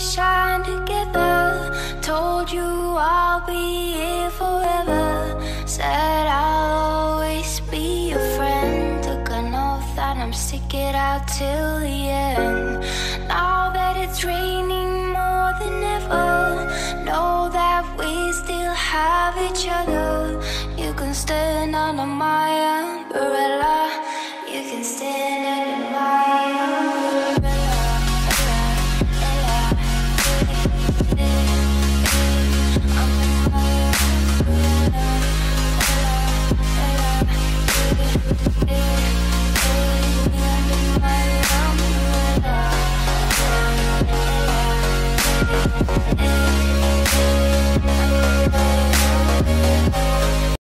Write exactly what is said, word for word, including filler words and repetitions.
shine together. Told you I'll be here forever. Said I'll always be your friend. Took an oath that I'm stick it out till the end. Now that it's raining more than ever, know that we still have each other. You can stand under my umbrella. You can stand